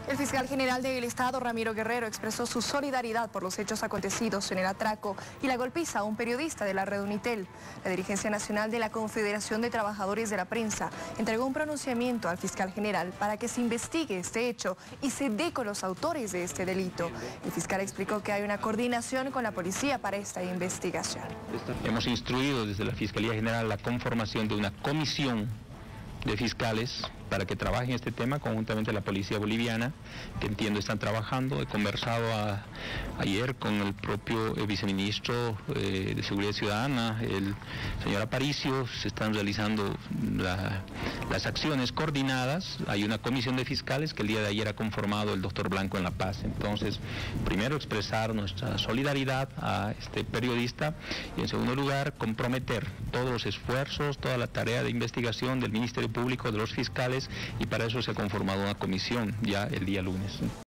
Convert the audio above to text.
El fiscal general del Estado, Ramiro Guerrero, expresó su solidaridad por los hechos acontecidos en el atraco y la golpiza a un periodista de la red Unitel. La dirigencia nacional de la Confederación de Trabajadores de la Prensa entregó un pronunciamiento al fiscal general para que se investigue este hecho y se dé con los autores de este delito. El fiscal explicó que hay una coordinación con la policía para esta investigación. Hemos instruido desde la Fiscalía General la conformación de una comisión de fiscales para que trabajen este tema conjuntamente a la policía boliviana, que entiendo están trabajando. He conversado ayer con el propio viceministro de Seguridad Ciudadana, el señor Aparicio. Se están realizando las acciones coordinadas. Hay una comisión de fiscales que el día de ayer ha conformado el doctor Blanco en La Paz. Entonces, primero expresar nuestra solidaridad a este periodista y en segundo lugar comprometer todos los esfuerzos, toda la tarea de investigación del Ministerio Público, de los fiscales, y para eso se ha conformado una comisión ya el día lunes.